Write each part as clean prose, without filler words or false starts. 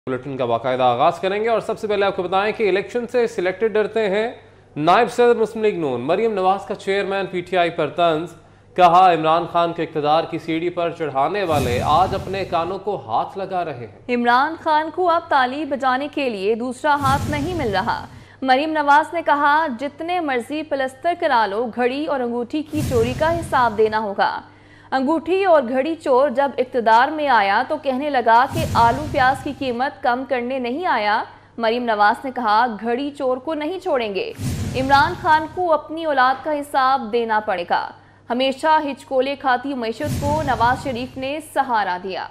Bulletin का बाकायदा आगाज करेंगे और सबसे पहले आपको बताएं कि इलेक्शन से सिलेक्टेड डरते हैं नायब सदर मुस्लिम लीग नून। मरियम नवाज का चेयरमैन पीटीआई पर तंज, कहा इमरान खान के इक़्तिदार की सीढ़ी पर चढ़ाने वाले आज अपने कानों को हाथ लगा रहे हैं। इमरान खान को अब ताली बजाने के लिए दूसरा हाथ नहीं मिल रहा। मरियम नवाज ने कहा जितने मर्जी पलस्तर करा लो, घड़ी और अंगूठी की चोरी का हिसाब देना होगा। अंगूठी और घड़ी चोर जब इक़्तिदार में आया तो कहने लगा कि आलू प्याज की कीमत कम करने नहीं आया। मरियम नवाज ने कहा घड़ी चोर को नहीं छोड़ेंगे, इमरान खान को अपनी औलाद का हिसाब देना पड़ेगा। हमेशा हिचकोले खाती मईशत को नवाज शरीफ ने सहारा दिया।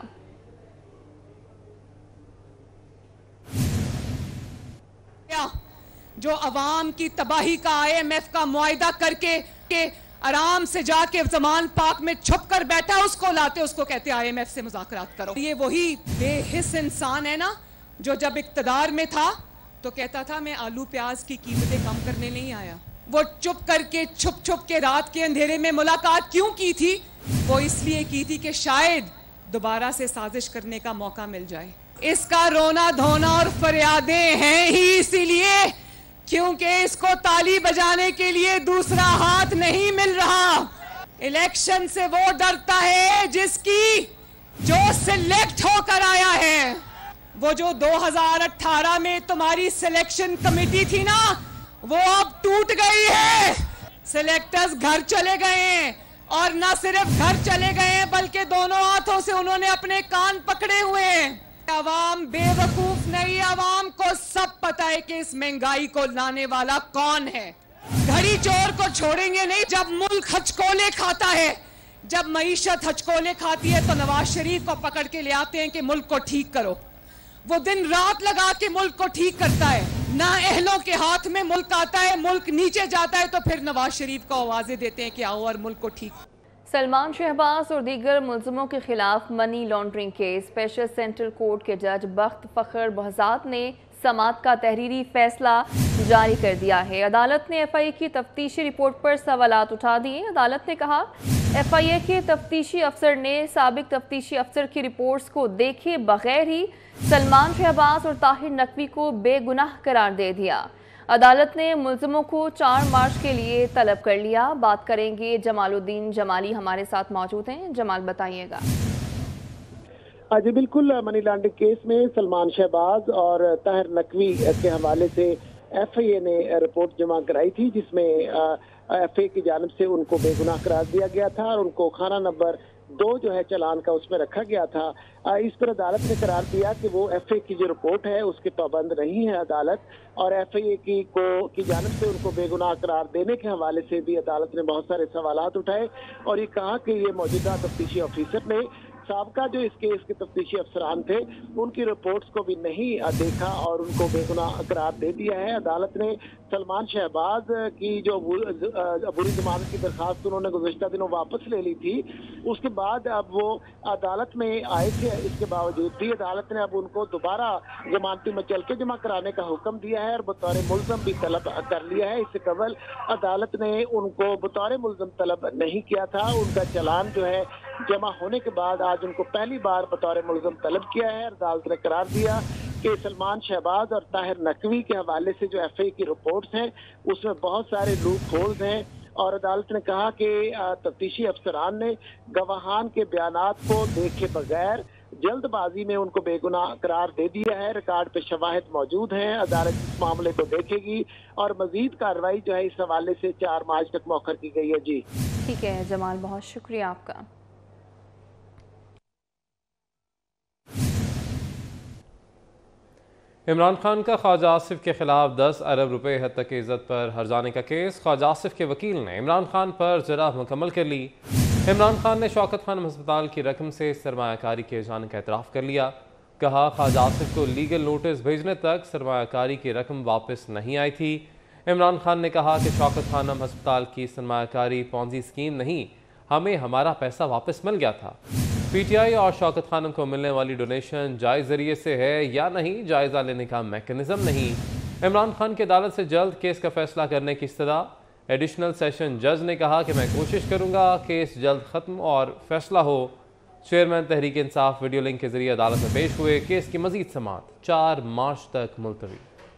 जो अवाम की तबाही का IMF का मुआहिदा करके आराम से जाके जमान पाक में छुप कर बैठा, उसको लाते, उसको कहते IMF से मुज़ाकरात करो। ये वही बेहिस इंसान है ना जो जब इक़्तिदार में था तो कहता था मैं आलू प्याज की कीमतें कम करने नहीं आया। वो चुप करके छुप छुप के रात के अंधेरे में मुलाकात क्यों की थी? वो इसलिए की थी कि शायद दोबारा से साजिश करने का मौका मिल जाए। इसका रोना धोना और फरियादें हैं ही इसीलिए क्योंकि इसको ताली बजाने के लिए दूसरा हाथ नहीं मिल रहा। इलेक्शन से वो डरता है जिसकी जो सिलेक्ट होकर आया है। वो जो 2018 में तुम्हारी सिलेक्शन कमेटी थी ना, वो अब टूट गई है। सिलेक्टर्स घर चले गए हैं और न सिर्फ घर चले गए हैं बल्कि दोनों हाथों से उन्होंने अपने कान पकड़े हुए हैं। अवाम बेवकूफ नहीं, अवाम को सब पता है कि इस महंगाई को लाने वाला कौन है। घड़ी चोर को छोड़ेंगे नहीं। जब मुल्क हचकोले खाता है, जब मईशत हचकोले खाती है तो नवाज शरीफ को पकड़ के ले आते हैं कि मुल्क को ठीक करो। वो दिन रात लगा के मुल्क को ठीक करता है। ना अहलों के हाथ में मुल्क आता है, मुल्क नीचे जाता है तो फिर नवाज शरीफ को आवाजें देते हैं कि आओ और मुल्क को ठीक। सलमान शहबाज और दीगर मुलजमों के खिलाफ money laundering case special central court के जज बख्त फखर बहजाद ने समात का तहरीरी फैसला जारी कर दिया है। अदालत ने FIA की तफ्तीशी रिपोर्ट पर सवालात उठा दिए। अदालत ने कहा FIA के तफ्तीशी अफसर ने साबिक तफ्तीशी अफसर की रिपोर्ट्स को देखे बगैर ही सलमान शहबाज और ताहिर नकवी को बेगुनाह करार दे दिया। अदालत ने मुलजमों को 4 मार्च के लिए तलब कर लिया। बात करेंगे जमालुद्दीन जमाली हमारे साथ मौजूद हैं। जमाल बताइएगा। जी बिल्कुल, मनी लॉन्ड्रिंग केस में सलमान शहबाज और ताहिर नकवी के हवाले से FIA ने रिपोर्ट जमा कराई थी जिसमें FIA की जानिब से उनको बेगुनाह करार दिया गया था और उनको खाना नंबर 2 जो है चालान का उसमें रखा गया था। इस पर अदालत ने करार दिया कि वो FIA की जो रिपोर्ट है उसके पाबंद नहीं है अदालत, और FIA की जानिब से उनको बेगुनाह करार देने के हवाले से भी अदालत ने बहुत सारे सवालात उठाए और ये कहा कि ये मौजूदा तफ्तीशी ऑफिसर ने साबका जो इस केस के तफ्तीशी अफसरान थे उनकी रिपोर्ट्स को भी नहीं देखा और उनको बेगुनाह करार दे दिया है। अदालत ने सलमान शहबाज की जो बुरी जमानत की दरखास्त उन्होंने गुज़श्ता दिनों वापस ले ली थी, उसके बाद अब वो अदालत में आए थे। इसके बावजूद भी अदालत ने अब उनको दोबारा जमानती मचलके जमा कराने का हुक्म दिया है और बतौर मुल्ज़म भी तलब कर लिया है। इससे कबल अदालत ने उनको बतौर मुल्ज़म तलब नहीं किया था। उनका चालान जो है जमा होने के बाद आज उनको पहली बार बतौर मुल्ज़म तलब किया है। अदालत ने करार दिया कि सलमान शहबाज और ताहिर नकवी के हवाले से जो FIA की रिपोर्ट्स हैं उसमें बहुत सारे लूप होल्स हैं और अदालत ने कहा कि तफ्तीशी अफसरान ने गवाहान के बयानात को देखे बगैर जल्दबाजी में उनको बेगुनाह करार दे दिया है। रिकॉर्ड पे शवाहिद मौजूद हैं। अदालत इस मामले को देखेगी और मजीद कार्रवाई जो है इस हवाले से 4 मार्च तक मौखर की गई है। जी ठीक है जमाल, बहुत शुक्रिया आपका। इमरान खान का ख्वाजा आसिफ के खिलाफ 10 अरब रुपए हद तक की इज्जत पर हर्जाने का केस। ख्वाजा आसिफ के वकील ने इमरान खान पर जरा मुकम्मल कर ली। इमरान खान ने शौकत खानम अस्पताल की रकम से सरमायाकारी किए जाने का एतराफ़ कर लिया। कहा ख्वाजा आसिफ को लीगल नोटिस भेजने तक सरमायाकारी की रकम वापस नहीं आई थी। इमरान खान ने कहा कि शौकत खानम अस्पताल की सरमायाकारी पॉन्जी स्कीम नहीं, हमें हमारा पैसा वापस मिल गया था। PTI और शौकत खानम को मिलने वाली डोनेशन जायज़ जरिए से है या नहीं, जायज़ा लेने का मैकेनिज़्म नहीं। इमरान खान की अदालत से जल्द केस का फैसला करने की इस्तदा। एडिशनल सेशन जज ने कहा कि मैं कोशिश करूँगा केस जल्द ख़त्म और फैसला हो। Chairman Tehreek Insaf video link के जरिए अदालत में पेश हुए। केस की मजीद समाअत 4 मार्च तक मुलतवी।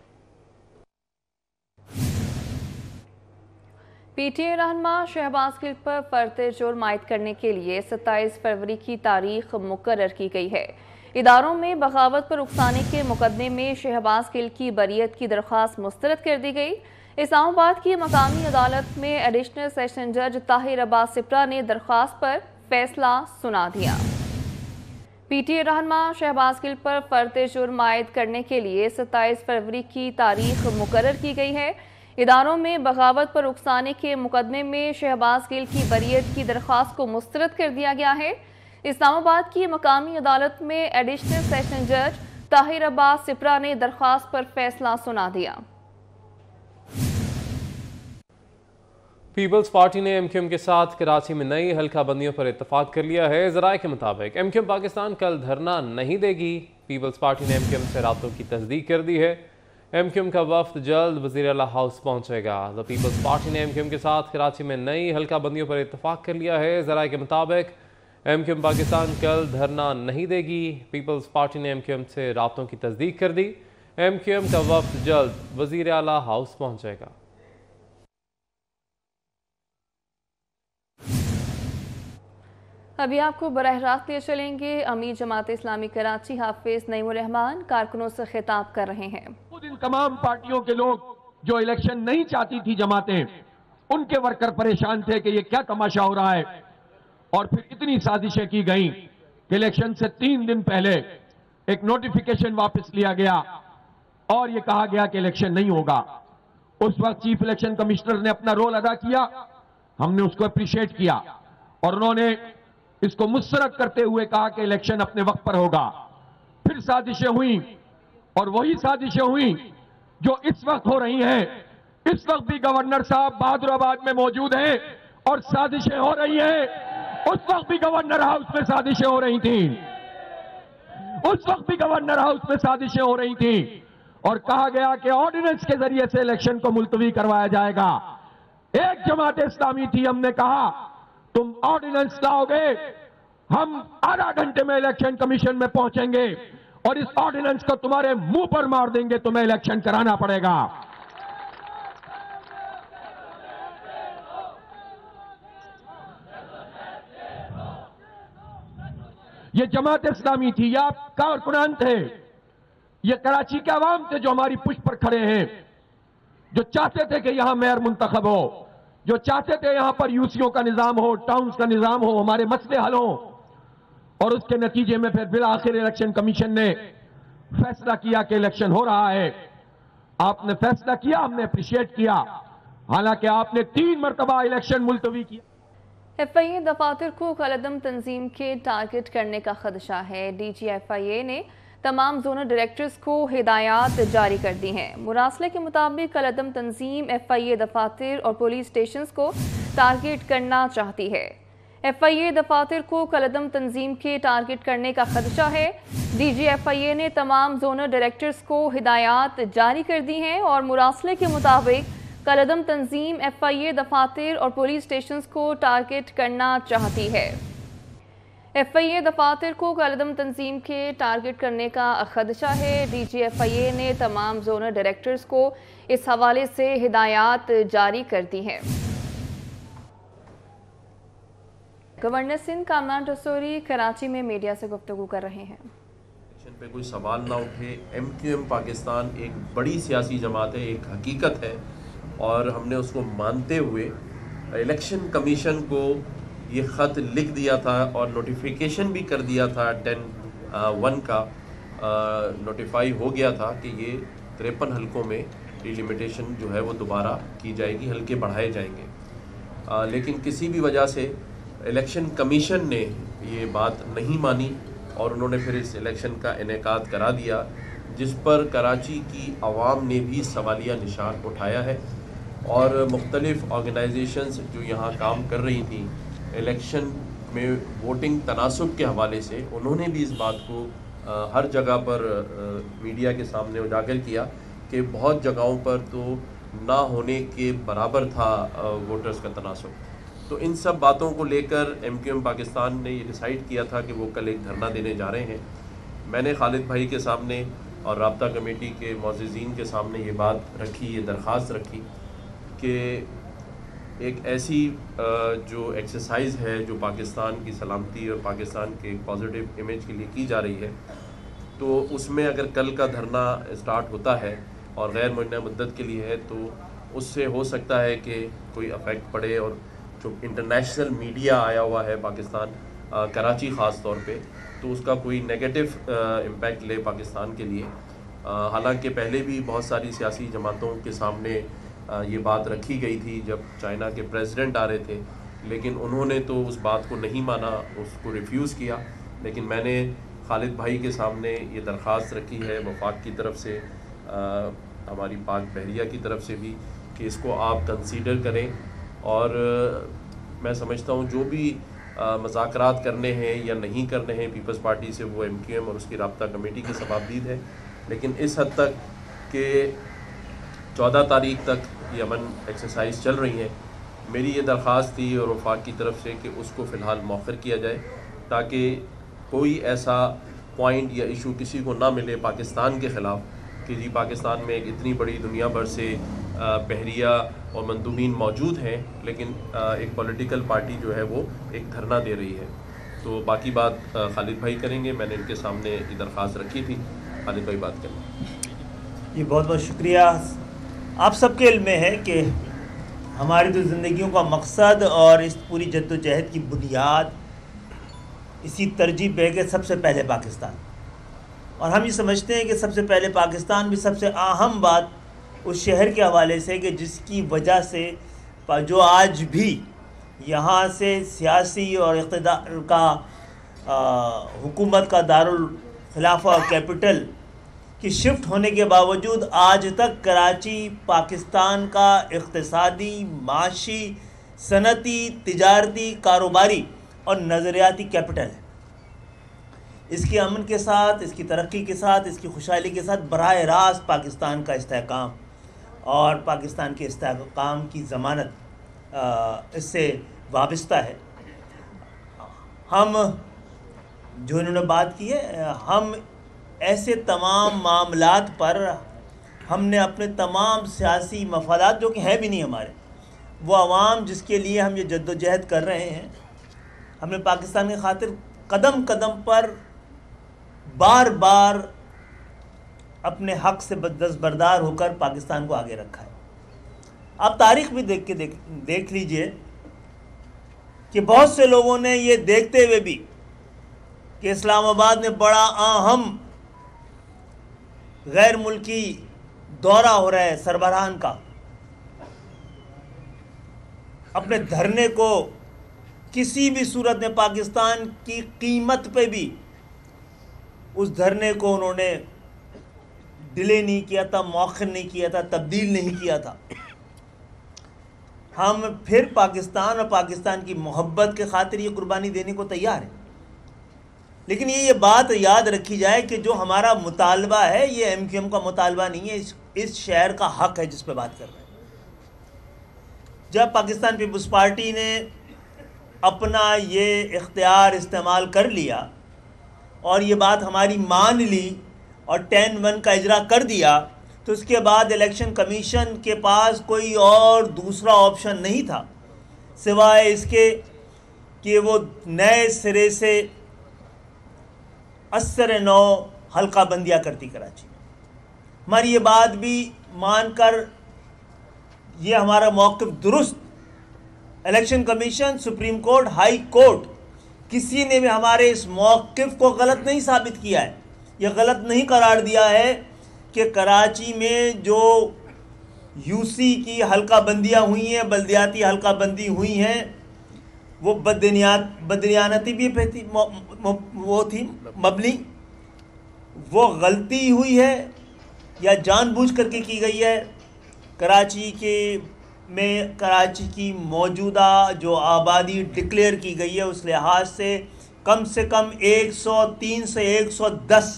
पीटीआई रहनुमा शहबाज गिल पर फर्द जुर्म आयद करने के लिए 27 फरवरी की तारीख मुकर्रर की गई है। इदारों में बगावत पर उकसाने के मुकदमे में शहबाज गिल की बरियत की दरख्वास्त मुस्तरद कर दी गई। इस्लामाबाद की मकामी अदालत में एडिशनल सेशन जज ताहिर अब्बास सिप्रा ने दरख्वास्त पर फैसला सुना दिया। पीटीआई रहनुमा शहबाज गिल पर फर्द जुर्म आयद करने के लिए 27 फरवरी की तारीख मुकर्रर की गई है। इदारों में बगावत पर उकसाने के मुकदमे में शहबाज गिल की बरियत की दरख्वास्त को मुस्तरद कर दिया गया है। इस्लामाबाद की मकामी अदालत में एडिशनल सेशन जज ताहिर अब्बास सिप्रा ने दरख्वास्त पर फैसला सुना दिया। पीपल्स पार्टी ने एमक्यूएम के साथ कराची में नई हल्का बंदियों पर इत्तफाक कर लिया है। जराए के मुताबिक एमक्यूएम पाकिस्तान कल धरना नहीं देगी। पीपल्स पार्टी ने एमक्यूएम से राब्तों की तस्दीक कर दी है। एमक्यूएम का वफ्द जल्द वज़ीर आला हाउस पहुंचेगा। तो पीपल्स पार्टी ने एमक्यूएम के साथ कराची में नई हल्का बंदियों पर इत्तफाक कर लिया है। जराए के मुताबिक एमक्यूएम पाकिस्तान कल धरना नहीं देगी। पीपल्स पार्टी ने एमक्यूएम से राब्तों की तस्दीक कर दी। एमक्यूएम का वफ्द जल्द वज़ीर आला हाउस पहुंचेगा। अभी आपको बराह रास्त ले चलेंगे। अमीर जमात इस्लामी कराची हाफिज नईमुर रहमान कारकुनों से खिताब कर रहे हैं। खुद इन तमाम पार्टियों के लोग जो इलेक्शन नहीं चाहती थी जमातें, उनके वर्कर परेशान थे कि ये क्या तमाशा हो रहा है। और फिर इतनी साजिशें की गई कि इलेक्शन से 3 दिन पहले एक नोटिफिकेशन वापस लिया गया और ये कहा गया कि इलेक्शन नहीं होगा। उस वक्त चीफ इलेक्शन कमिश्नर ने अपना रोल अदा किया, हमने उसको अप्रिशिएट किया और उन्होंने इसको मुस्तरद करते हुए कहा कि इलेक्शन अपने वक्त पर होगा। फिर साजिशें हुई और वही साजिशें हुई जो इस वक्त हो रही हैं। इस वक्त भी गवर्नर साहब बहादुराबाद में मौजूद हैं और साजिशें हो रही हैं। उस वक्त भी गवर्नर हाउस में साजिशें हो रही थी। उस वक्त भी गवर्नर हाउस में साजिशें हो रही थी और कहा गया कि ऑर्डिनेंस के जरिए से इलेक्शन को मुलतवी करवाया जाएगा। एक जमात इस्लामी थी, हमने कहा तुम ऑर्डिनेंस लाओगे, हम आधा घंटे में इलेक्शन कमीशन में पहुंचेंगे और इस ऑर्डिनेंस को तुम्हारे मुंह पर मार देंगे, तुम्हें इलेक्शन कराना पड़ेगा। ये जमात इस्लामी थी, या कारकुनान थे, ये कराची के अवाम थे जो हमारी पुष्ट पर खड़े हैं, जो चाहते थे कि यहां मेयर मुंतखब हो, जो चाहते थे यहां पर यूसीओ का निजाम हो, टाउन्स का निजाम हो, हमारे मसले हल हो। और उसके नतीजे में फिर बिल आखिर इलेक्शन कमीशन ने फैसला किया कि इलेक्शन हो रहा है। आपने फैसला किया, हमने अप्रिशिएट किया, हालांकि आपने 3 मरतबा इलेक्शन मुलतवी किया। एफआईए दफातर को कलअदम तंजीम के टारगेट करने का खदशा है। डीजी एफआईए ने तमाम जोनल डायरेक्टर्स को हिदायत जारी कर दी हैं। मुरासले के मुताबिक कलअदम तंजीम एफआईए दफातर और पुलिस स्टेशंस को टारगेट करना चाहती है। एफआईए दफातर को कलअदम तंजीम के टारगेट करने का खदशा है। डीजी एफआईए ने तमाम जोनल डायरेक्टर्स को हिदायत जारी कर दी हैं और मुरासले के मुताबिक कलअदम तंजीम एफआईए दफातर और पुलिस स्टेशंस को टारगेट करना चाहती है। एफआईए दफातर को कलअदम तंजीम के टारगेट करने का खदशा है। डीजी एफआईए ने तमाम जोनल डायरेक्टर्स को इस हवाले से हिदायत जारी कर दी है। गवर्नर सिंध कामरान रसूरी कराची में मीडिया से गुफ्तगू कर रहे हैं। इलेक्शन पे कोई सवाल ना उठे। एमक्यूएम पाकिस्तान एक बड़ी सियासी जमात है, एक हकीकत है और हमने उसको मानते हुए इलेक्शन कमीशन को ये ख़त लिख दिया था और नोटिफिकेशन भी कर दिया था 10/1 का नोटिफाई हो गया था कि ये 53 हलकों में डिलिमिटेशन जो है वो दोबारा की जाएगी, हल्के बढ़ाए जाएंगे। लेकिन किसी भी वजह से इलेक्शन कमीशन ने ये बात नहीं मानी और उन्होंने फिर इस इलेक्शन का इनेकाद करा दिया, जिस पर कराची की आवाम ने भी सवालिया निशान उठाया है और मुख्तलिफ़ ऑर्गेनाइजेशंस जो यहाँ काम कर रही थी इलेक्शन में वोटिंग तनासुब के हवाले से, उन्होंने भी इस बात को हर जगह पर मीडिया के सामने उजागर किया कि बहुत जगहों पर तो ना होने के बराबर था वोटर्स का तनासुब। तो इन सब बातों को लेकर MQM पाकिस्तान ने ये डिसाइड किया था कि वो कल एक धरना देने जा रहे हैं। मैंने खालिद भाई के सामने और राब्ता कमेटी के मोअज़्ज़िज़ीन के सामने ये बात रखी, ये दरख्वास्त रखी कि एक ऐसी जो एक्सरसाइज है जो पाकिस्तान की सलामती और पाकिस्तान के एक पॉजिटिव इमेज के लिए की जा रही है, तो उसमें अगर कल का धरना स्टार्ट होता है और गैर मुअय्यना मुद्दत के लिए है तो उससे हो सकता है कि कोई अफेक्ट पड़े। और जो इंटरनेशनल मीडिया आया हुआ है पाकिस्तान, कराची ख़ास तौर पे, तो उसका कोई नेगेटिव इम्पैक्ट ले पाकिस्तान के लिए। हालांकि पहले भी बहुत सारी सियासी जमातों के सामने ये बात रखी गई थी जब चाइना के प्रेसिडेंट आ रहे थे, लेकिन उन्होंने तो उस बात को नहीं माना, उसको रिफ्यूज़ किया। लेकिन मैंने खालिद भाई के सामने ये दरख्वास्त रखी है वफाक की तरफ से, हमारी पाक बहरिया की तरफ से भी, कि इसको आप कंसीडर करें। और मैं समझता हूँ जो भी मज़ाकरात करने हैं या नहीं करने हैं पीपल्स पार्टी से, वो MQM और उसकी राब्ता कमेटी की सवाबदीद है। लेकिन इस हद तक कि 14 तारीख तक ये अमन एक्सरसाइज चल रही है, मेरी ये दरख्वास्त थी और वफाक की तरफ से कि उसको फ़िलहाल मौखर किया जाए, ताकि कोई ऐसा पॉइंट या इशू किसी को ना मिले पाकिस्तान के ख़िलाफ़ कि जी पाकिस्तान में एक इतनी बड़ी दुनिया भर से बहरिया और मंदूबीन मौजूद हैं, लेकिन एक पॉलिटिकल पार्टी जो है वो एक धरना दे रही है। तो बाकी बात खालिद भाई करेंगे। मैंने इनके सामने ये दरख्वास्त रखी थी, खालिद भाई बात करें। जी बहुत बहुत शुक्रिया। आप सबके इल्म में है कि हमारी तो ज़िंदगियों का मकसद और इस पूरी जद्दोजहद की बुनियाद इसी तरजीह पे है कि सबसे पहले पाकिस्तान, और हम ये समझते हैं कि सबसे पहले पाकिस्तान भी सबसे अहम बात उस शहर के हवाले से कि जिसकी वजह से जो आज भी यहाँ से सियासी और इक़्तिदार का हुकूमत का दारुल खिलाफा कैपिटल की शिफ्ट होने के बावजूद आज तक कराची पाकिस्तान का इक़्तिसादी, माशी, सनती, तिजारती, कारोबारी और नज़रियाती कैपिटल है। इसके अमन के साथ, इसकी तरक्की के साथ, इसकी खुशहाली के साथ बराह रास्त पाकिस्तान का इस्तेहकाम और पाकिस्तान के इस्तेहकाम की ज़मानत इससे वाबस्ता है। हम जो इन्होंने बात की है, हम ऐसे तमाम मामलात पर हमने अपने तमाम सियासी मफादात जो कि हैं भी नहीं हमारे, वो अवाम जिसके लिए हम ये जद्दोजहद कर रहे हैं, हमने पाकिस्तान की खातिर कदम कदम पर बार बार अपने हक़ से दस्तबरदार होकर पाकिस्तान को आगे रखा है। आप तारीख़ भी देख लीजिए कि बहुत से लोगों ने ये देखते हुए भी कि इस्लामाबाद में बड़ा अहम गैर मुल्की दौरा हो रहा है सरबराहान का, अपने धरने को किसी भी सूरत में पाकिस्तान की कीमत पे भी उस धरने को उन्होंने डिले नहीं किया था, मौखर नहीं किया था, तब्दील नहीं किया था। हम फिर पाकिस्तान और पाकिस्तान की मोहब्बत के खातिर ये कुर्बानी देने को तैयार हैं। लेकिन ये बात याद रखी जाए कि जो हमारा मुतालबा है ये MQM का मुतालबा नहीं है, इस शहर का हक़ है जिस पे बात कर रहे हैं। जब पाकिस्तान पीपल्स पार्टी ने अपना ये इख्तियार इस्तेमाल कर लिया और ये बात हमारी मान ली और 10-1 का इजरा कर दिया, तो उसके बाद इलेक्शन कमीशन के पास कोई और दूसरा ऑप्शन नहीं था सिवाय इसके कि वो नए सिरे से असर नौ हल्का बंदियाँ करती कराची में। हमारी ये बात भी मानकर ये हमारा मौक़िफ़ दुरुस्त, election commission, supreme court, high court, किसी ने भी हमारे इस मौक़िफ़ को गलत नहीं साबित किया है, ये गलत नहीं करार दिया है कि कराची में जो UC की हल्का बंदियाँ हुई हैं, बल्दियाती हल्का बंदी हुई हैं, वो बददियानती भी थी, वो थी मबनी, वो गलती हुई है या जानबूझ करके की गई है। कराची में कराची की मौजूदा जो आबादी डिक्लेयर की गई है उस लिहाज से कम 103 से 110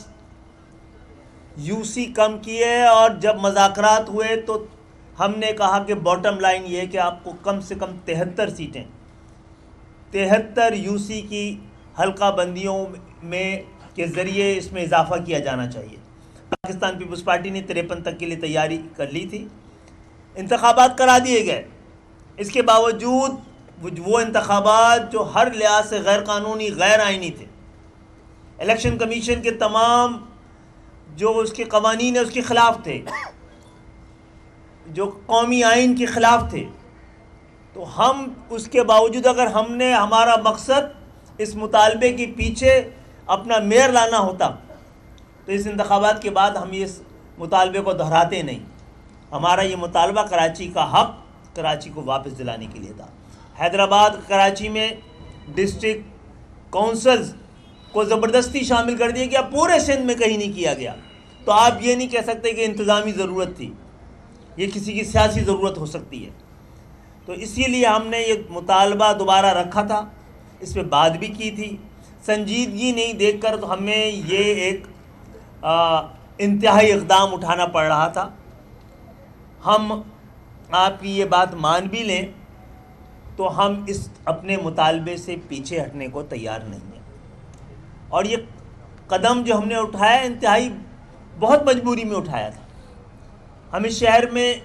UC कम किए, और जब मज़ाकरात हुए तो हमने कहा कि बॉटम लाइन ये है कि आपको कम से कम 73 सीटें 73 यूसी की हल्का बंदियों में के ज़रिए इसमें इजाफा किया जाना चाहिए। पाकिस्तान पीपल्स पार्टी ने 53 तक के लिए तैयारी कर ली थी। इंतखाबात करा दिए गए, इसके बावजूद वो इंतखाबात जो हर लिहाज से गैर कानूनी गैर आइनी थे, इलेक्शन कमीशन के तमाम जो उसके कवानीन है उसके ख़िलाफ़ थे, जो कौमी आइन के ख़िलाफ़ थे। तो हम उसके बावजूद अगर हमने हमारा मकसद इस मुतालबे के पीछे अपना मेयर लाना होता तो इस इंतखाबात के बाद हम इस मुतालबे को दोहराते नहीं। हमारा ये मुतालबा कराची का हक़ कराची को वापस दिलाने के लिए था। हैदराबाद कराची में डिस्ट्रिक्ट काउंसिल्स को ज़बरदस्ती शामिल कर दिया गया, पूरे सिंध में कहीं नहीं किया गया। तो आप ये नहीं कह सकते कि इंतज़ामी ज़रूरत थी, ये किसी की सियासी ज़रूरत हो सकती है। तो इसीलिए हमने ये मुतालबा दोबारा रखा था, इस पर बात भी की थी। संजीदगी नहीं देखकर तो हमें ये एक इंतहाई इक़दाम उठाना पड़ रहा था। हम आपकी ये बात मान भी लें तो हम इस अपने मुतालबे से पीछे हटने को तैयार नहीं हैं। और ये कदम जो हमने उठाया इंतहाई बहुत मजबूरी में उठाया था। हम इस शहर में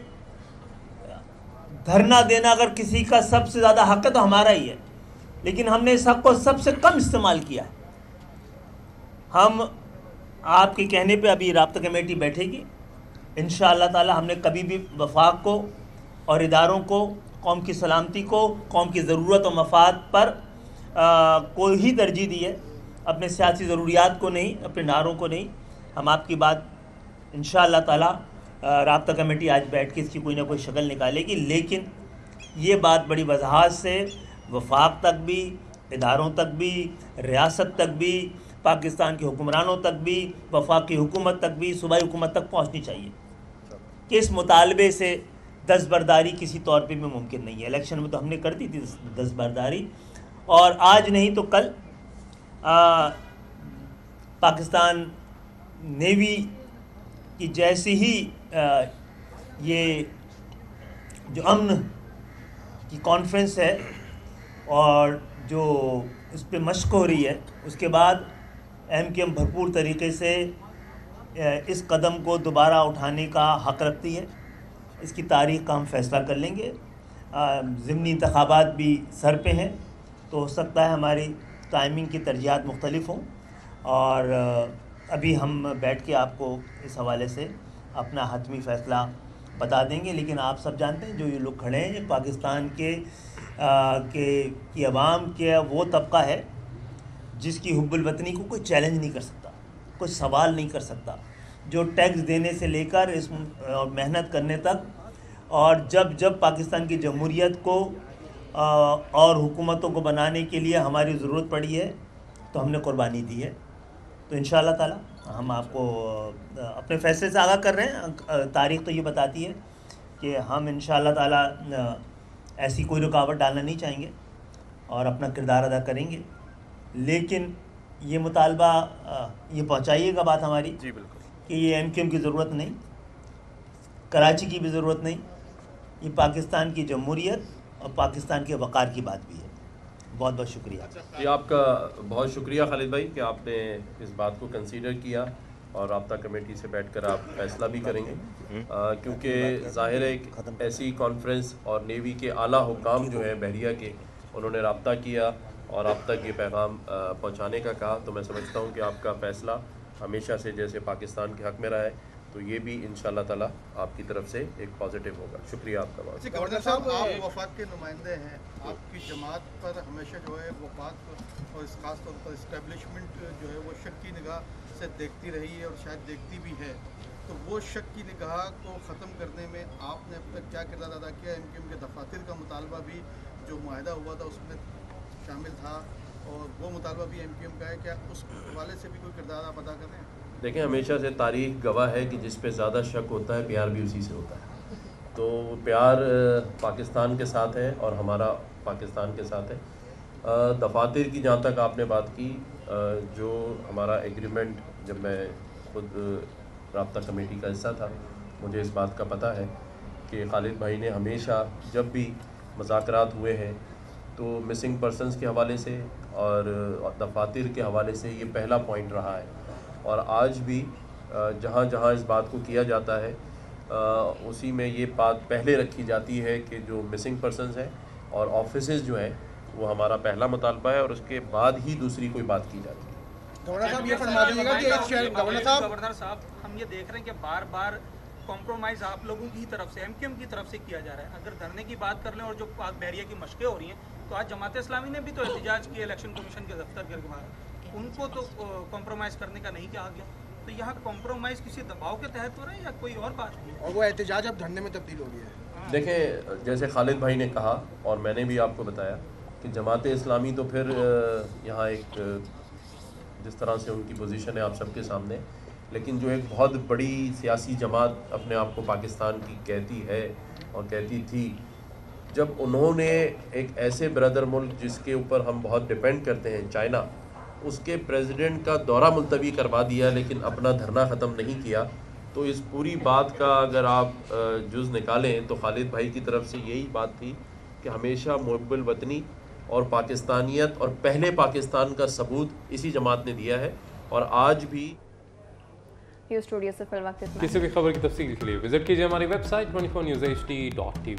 धरना देना अगर किसी का सबसे ज़्यादा हक़ है तो हमारा ही है, लेकिन हमने इस हक़ को सबसे कम इस्तेमाल किया है। हम आपके कहने पे अभी राब्ता कमेटी बैठेगी, इंशाअल्लाह ताला। हमने कभी भी वफाक को और इदारों को, कौम की सलामती को, कौम की ज़रूरत और मफाद पर को ही तरजीह दी है, अपने सियासी ज़रूरियात को नहीं, अपने नारों को नहीं। हम आपकी बात इंशाअल्लाह ताला राब्ता कमेटी आज बैठ के इसकी कोई ना कोई शक्ल निकालेगी। लेकिन ये बात बड़ी वजाहत से वफाक तक भी, इदारों तक भी, रियासत तक भी, पाकिस्तान के हुक्मरानों तक भी, वफाकी हुकूमत तक भी, सूबाई हुकूमत तक पहुँचनी चाहिए कि इस मुतालबे से दस्तबरदारी किसी तौर पे भी मुमकिन नहीं है। इलेक्शन में तो हमने कर दी थी दस्तबरदारी, और आज नहीं तो कल पाकिस्तान नेवी की जैसी ही ये जो अमन की कॉन्फ्रेंस है और जो उस पर मशक हो रही है, उसके बाद MKM भरपूर तरीके से इस कदम को दोबारा उठाने का हक़ रखती है। इसकी तारीख़ का हम फ़ैसला कर लेंगे। ज़िमनी इंतखाबात भी सर पे हैं, तो हो सकता है हमारी टाइमिंग की तरजीहात मुख्तलिफ हों, और अभी हम बैठ के आपको इस हवाले से अपना हतमी फ़ैसला बता देंगे। लेकिन आप सब जानते हैं जो ये लोग खड़े हैं, पाकिस्तान की अवाम के वो तबका है जिसकी हुब्बुल वतनी को कोई चैलेंज नहीं कर सकता, कोई सवाल नहीं कर सकता। जो टैक्स देने से लेकर इस मेहनत करने तक, और जब पाकिस्तान की जमहूरियत को और हुकूमतों को बनाने के लिए हमारी ज़रूरत पड़ी है तो हमने कुर्बानी दी है। तो इंशाअल्लाह ताला हम आपको अपने फ़ैसले से आगाह कर रहे हैं। तारीख़ तो ये बताती है कि हम इंशाअल्लाह ताला ऐसी कोई रुकावट डालना नहीं चाहेंगे और अपना किरदार अदा करेंगे। लेकिन ये मुतालबा ये पहुँचाइएगा बात हमारी जी बिल्कुल कि ये MKM की ज़रूरत नहीं, कराची की भी ज़रूरत नहीं, ये पाकिस्तान की जमहूरियत और पाकिस्तान के वक़ार की बात भी है। बहुत बहुत शुक्रिया जी, आपका बहुत शुक्रिया खालिद भाई कि आपने इस बात को कंसीडर किया और राब्ता कमेटी से बैठकर आप फैसला भी करेंगे, क्योंकि ज़ाहिर है एक ऐसी कॉन्फ्रेंस और नेवी के आला हुकाम जो है बहरिया के, उन्होंने राब्ता किया और आप तक ये पैगाम पहुँचाने का कहा। तो मैं समझता हूँ कि आपका फ़ैसला हमेशा से जैसे पाकिस्तान के हक़ में रहा है, तो ये भी इंशाअल्लाह ताला आपकी तरफ से एक पॉजिटिव होगा। शुक्रिया आपका बहुत। गवर्नर साहब, आप वफाक के नुमाइंदे हैं, आपकी जमात पर हमेशा जो है वफाक और ख़ास तौर पर इस्टेब्लिशमेंट जो है वो शक की निगाह से देखती रही है और शायद देखती भी है। तो वो शक की निगाह को ख़त्म करने में आपने अब तक क्या किरदार अदा किया? MKM के दफातर का मुतालबा भी जो मुआहदा हुआ था उसमें शामिल था, और वो मुतालबा भी MKM का है, क्या उस हवाले से भी कोई किरदार आप अदा कर रहे हैं? देखें, हमेशा से तारीख़ गवाह है कि जिस पे ज़्यादा शक होता है प्यार भी उसी से होता है। तो प्यार पाकिस्तान के साथ है और हमारा पाकिस्तान के साथ है। दफातर की जहाँ तक आपने बात की, जो हमारा एग्रीमेंट, जब मैं खुद राब्ता कमेटी का हिस्सा था, मुझे इस बात का पता है कि खालिद भाई ने हमेशा जब भी मुज़ाकरात हुए हैं तो मिसिंग पर्सनस के हवाले से और दफातर के हवाले से ये पहला पॉइंट रहा है। और आज भी जहाँ जहाँ इस बात को किया जाता है उसी में ये बात पहले रखी जाती है कि जो मिसिंग पर्सनस हैं और ऑफिसेज जो हैं वो हमारा पहला मुतालबा है और उसके बाद ही दूसरी कोई बात की जाती है। गवर्नर साहब ये फरमा दीजिएगा कि गवर्नर साहब हम ये देख रहे हैं कि बार बार कॉम्प्रोमाइज़ आप लोगों की तरफ से एमक्यूएम की तरफ से किया जा रहा है। अगर धरने की बात कर लें और जो पाक बहरिया की मशक़ें हो रही हैं, तो आज जमात इस्लामी ने भी तो एहतजाज किया इलेक्शन कमीशन के दफ्तर के बाहर, उनको तो कॉम्प्रोमाइज़ करने का नहीं कहा गया। तो यहाँ कॉम्प्रोमाइज़ किसी दबाव के तहत हो रहा है या कोई और बात है? और वो एहतजाज अब धरने में तब्दील हो गया है। देखें, जैसे खालिद भाई ने कहा और मैंने भी आपको बताया कि जमात इस्लामी तो फिर यहाँ एक जिस तरह से उनकी पोजीशन है आप सबके सामने, लेकिन जो एक बहुत बड़ी सियासी जमात अपने आप को पाकिस्तान की कहती है और कहती थी, जब उन्होंने एक ऐसे ब्रदर मुल्क जिसके ऊपर हम बहुत डिपेंड करते हैं, चाइना, उसके प्रेसिडेंट का दौरा मुलतवी करवा दिया लेकिन अपना धरना ख़त्म नहीं किया, तो इस पूरी बात का अगर आप जुज़ निकालें तो खालिद भाई की तरफ से यही बात थी कि हमेशा मुहब्बुल वतनी और पाकिस्तानियत और पहले पाकिस्तान का सबूत इसी जमात ने दिया है। और आज भी स्टूडियो से फिल वक्त किसी भी खबर की तफसील के लिए विजिट कीजिए हमारी वेबसाइट 24newshd.tv।